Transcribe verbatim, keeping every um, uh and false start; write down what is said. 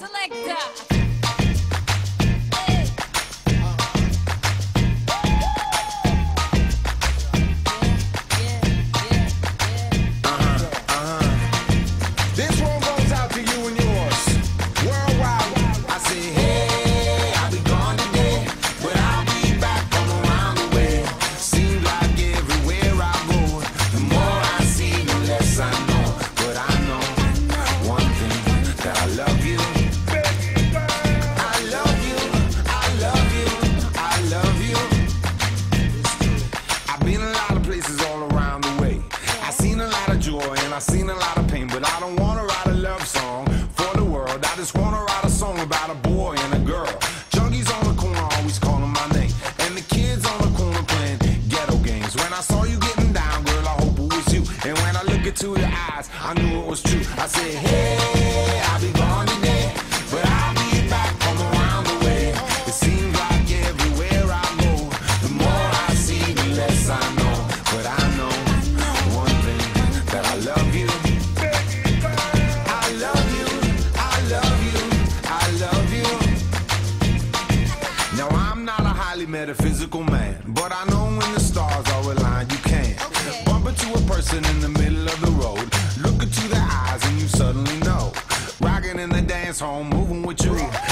Selector. I've seen a lot of pain, but I don't wanna write a love song for the world. I just wanna write a song about a boy and a girl. Junkies on the corner always calling my name, and the kids on the corner playing ghetto games. When I saw you getting down, girl, I hope it was you. And when I look into your eyes, I knew it was true. I said, hey, I'll be gone today, but I'll be back from around the way. It seems like everywhere I go, the more I see, the less I know. But I know one thing, that I love you. I love you, I love you, I love you. Now I'm not a highly metaphysical man, but I know when the stars are aligned, you can okay. Bump into a person in the middle of the road, look into their eyes and you suddenly know. Rocking in the dance hall, moving with you.